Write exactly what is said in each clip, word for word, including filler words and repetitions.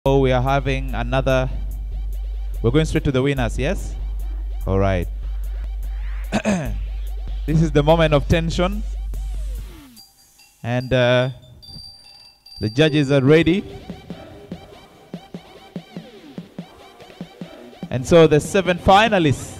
So we are having another, we're going straight to the winners, yes? All right. This is the moment of tension. And uh, the judges are ready. And so the seven finalists.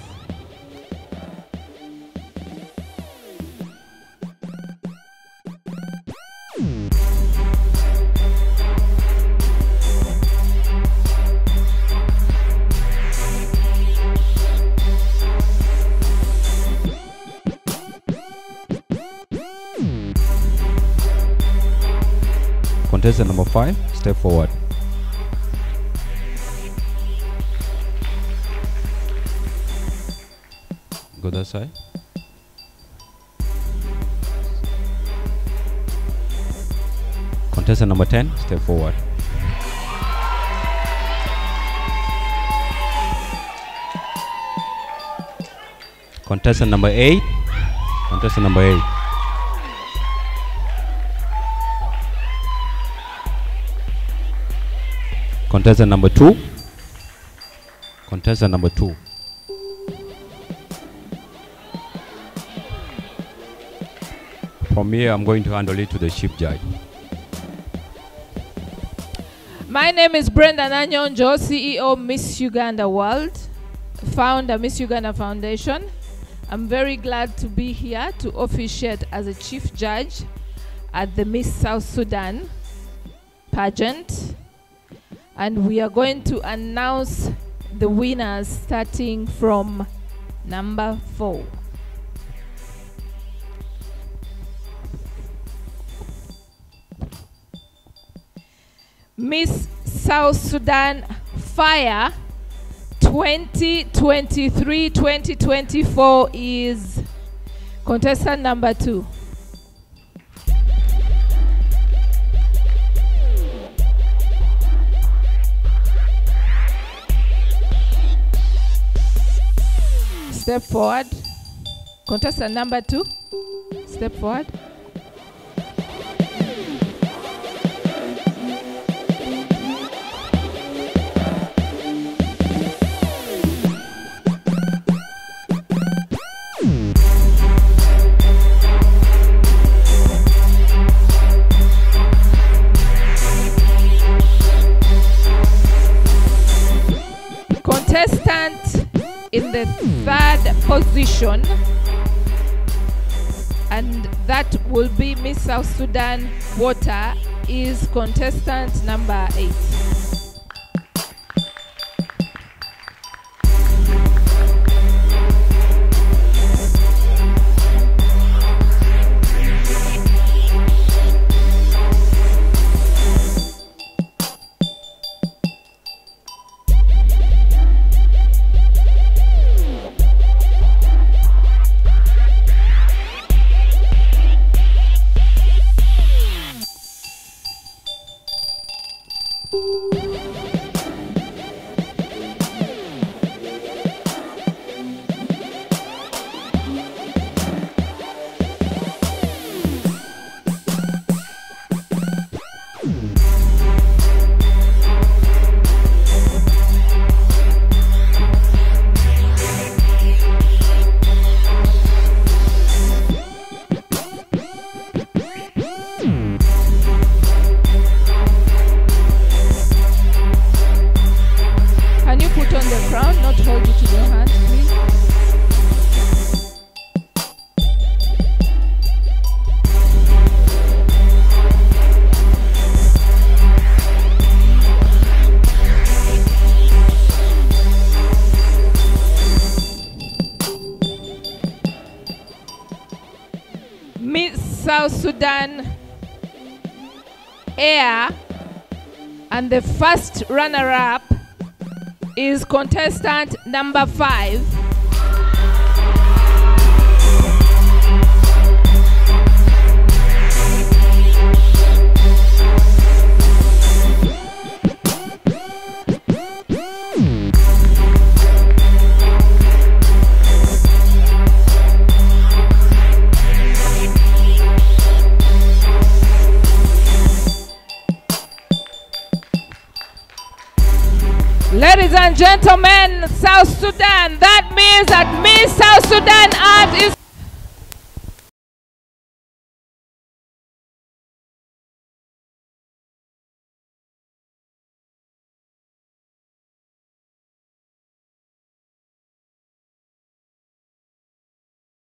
Contestant number five, step forward. Go that side. Contestant number ten, step forward. Contestant number eight. Contestant number eight. Contestant number two. Contestant number two. From here, I'm going to handle it to the chief judge. My name is Brenda Nanyonjo, C E O Miss Uganda World, founder Miss Uganda Foundation. I'm very glad to be here to officiate as a chief judge at the Miss South Sudan pageant. And we are going to announce the winners starting from number four. Miss South Sudan Fire twenty twenty-three twenty twenty-four is contestant number two. Step forward. Contestant number two. Step forward. Contestant in the third position, and that will be Miss South Sudan Water, is contestant number eight. South Sudan Air, and the first runner-up is contestant number five. Ladies and gentlemen, South Sudan. That means that Miss South Sudan Art is